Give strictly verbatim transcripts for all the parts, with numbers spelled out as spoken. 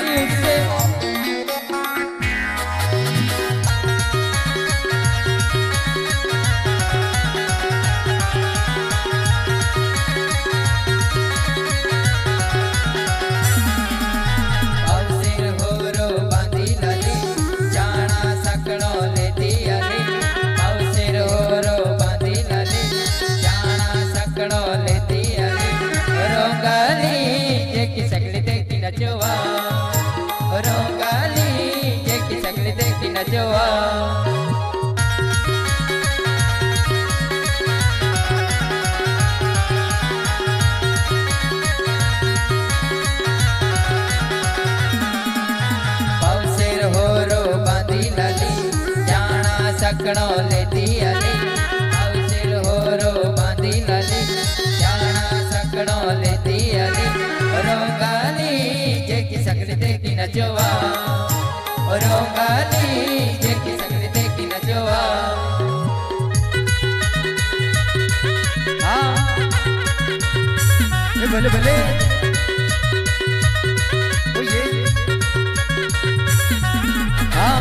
उससे सकड़ो लेती अली अवसर हो रो बांधी लली जाना सकड़ो लेती अली रोगाली जेकी सकड़ी देखी नचवा रोगाली जेकी सकड़ी देखी नचवा हाँ भले भले ओ ये हाँ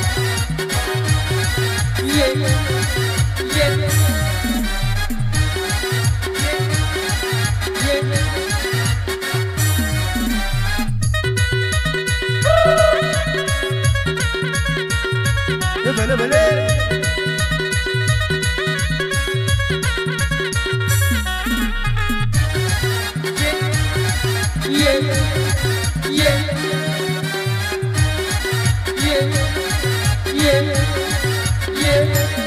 ये ये ये ये भले भले ये ये ये ये ये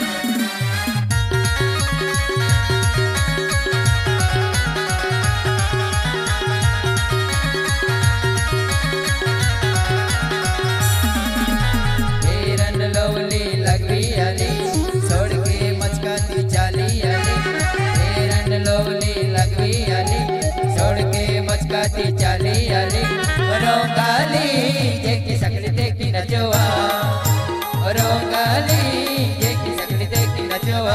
चाली अली रोगाली जेकी सकली देखी नचवा रोगाली जेकी सकली देखी नचवा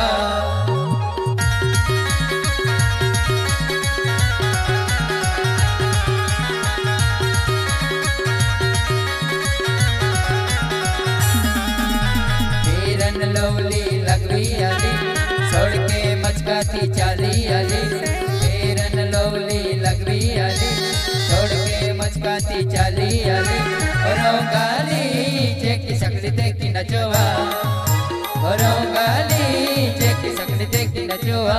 हिरन लवली लगवी अली छोड़ के मचकाती चाली अली हिरन लवली लगवी अली छोड़ के मचकाती चाली अली रोगाली जेकी सकली देखी नचवा रोगाली जेकी सकली देखी नचवा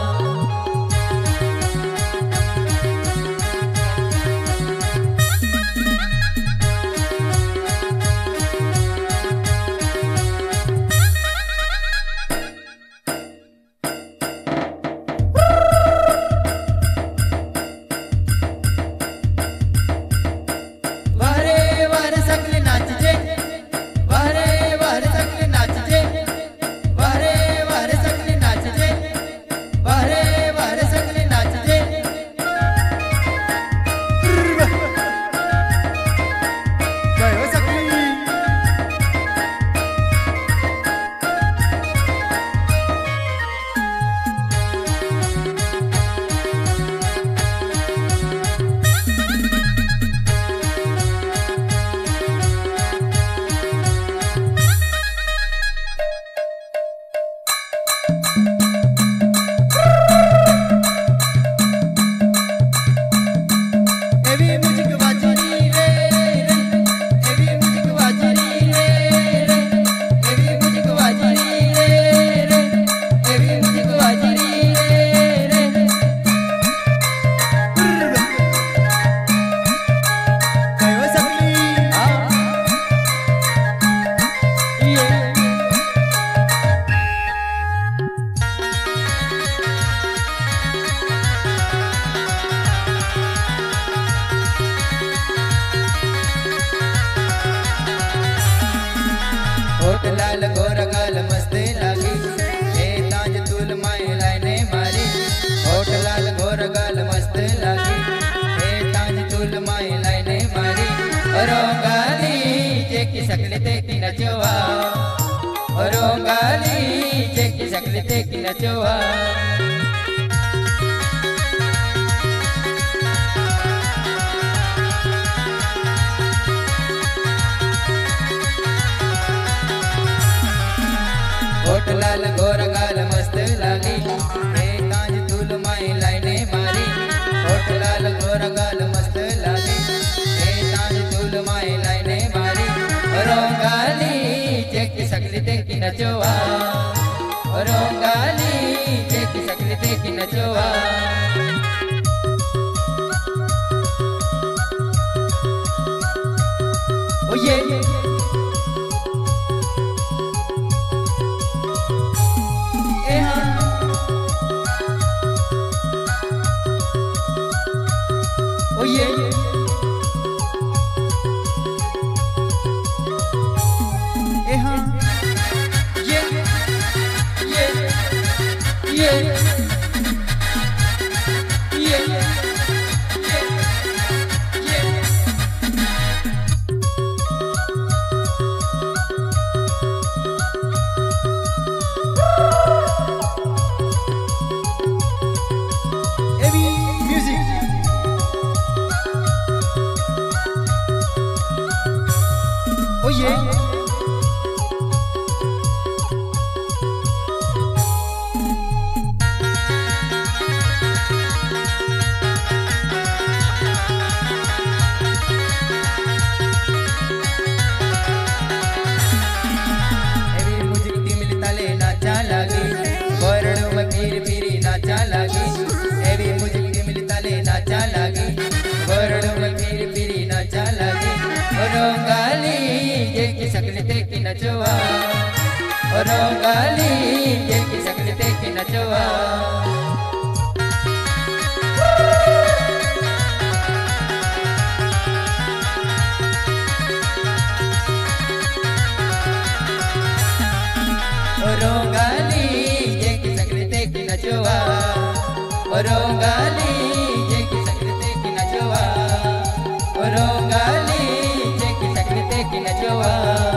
लाल गोरगाल मस्त लागी हे ताज तुल माई लाइने मारी होठ लाल गोरगाल मस्त लागी हे ताज तुल माई लाइने मारी रोगाली जेकी सकली देखी नचवा रोगाली जेकी सकली देखी नचवा लाल गोर गाल मस्त लागी हे कांज धूल माई लाइने मारी होठ लाल गोर गाल मस्त लागी हे कांज धूल माई लाइने मारी रोंगाली जेकी सकली देखी नचोवा रोंगाली जेकी सकली देखी नचोवा ओ ये ए हाँ ओ ये ए हाँ ये ये ये ये Oh yeah. एवी मुझे दिल ताले नाचा लगी गोरड़ो में पीर पीरी नाचा लगी एवी मुझे दिल ताले नाचा लगी गोरड़ो में पीर पीरी नाचा लगी रोंगाली जेकी सकली देखी नचवा रोंगाली जेकी सकली देखी नचवा रोंगाली जेकी सकली देखी नचवा रोंगाली जेकी सकली देखी नचवा रोंगाली जेकी सकली देखी नचवा